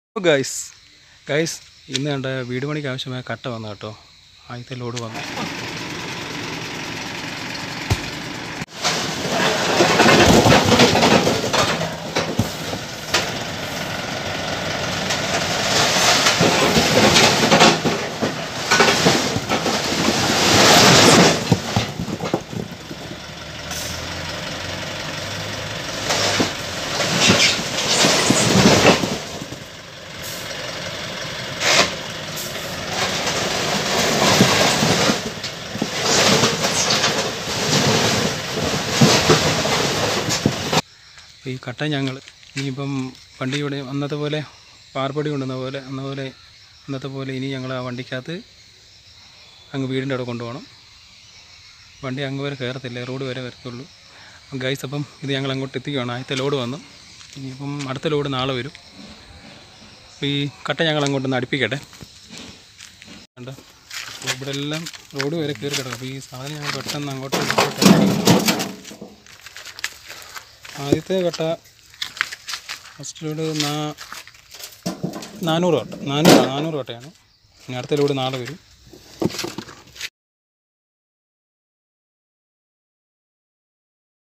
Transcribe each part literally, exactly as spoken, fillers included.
Guys guys ഇന്ന് കണ്ട വീട് പണിക്ക് ആവശ്യമായ കട്ട വന്നു കേട്ടോ. ആദ്യത്തെ ലോഡ് വന്നു. ഈ കട്ട ഞങ്ങൾ ഇനിയിപ്പം വണ്ടി ഇവിടെ അന്നത്തെ പോലെ പാർപ്പടി കൊണ്ടുവന്ന പോലെ അന്ന പോലെ അന്നത്തെ പോലെ ഇനി ഞങ്ങൾ ആ വണ്ടിക്കകത്ത് അങ്ങ് വീടിൻ്റെ അവിടെ കൊണ്ടുപോകണം. വണ്ടി അങ്ങ് വരെ കയറത്തില്ല, റോഡ് വരെ വരത്തുള്ളൂ. ഗൈസ് അപ്പം ഇത് ഞങ്ങൾ അങ്ങോട്ട് എത്തിക്കുകയാണ്. ആദ്യത്തെ ലോഡ് വന്നു. ഇനിയിപ്പം അടുത്ത ലോഡ് നാളെ വരും. അപ്പോൾ ഈ കട്ട ഞങ്ങൾ അങ്ങോട്ടൊന്ന് അടുപ്പിക്കട്ടെ. കണ്ടോ, ഇവിടെ എല്ലാം റോഡ് വരെ കയറി കിടക്കും. അപ്പോൾ ഈ സാധനം ഞങ്ങൾ പെട്ടെന്ന് അങ്ങോട്ട് ആദ്യത്തെ കട്ട ഫസ്റ്റ് ലോഡ് നാ നാനൂറ് കട്ട നാനൂറ് നാനൂറ് കട്ടയാണ്. ഇനി അടുത്ത ലോഡ് നാളെ വരും.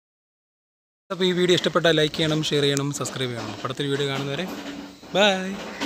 അപ്പോൾ ഈ വീഡിയോ ഇഷ്ടപ്പെട്ടാൽ ലൈക്ക് ചെയ്യണം, ഷെയർ ചെയ്യണം, സബ്സ്ക്രൈബ് ചെയ്യണം. അടുത്തൊരു വീഡിയോ കാണുന്നവരെ ബൈ.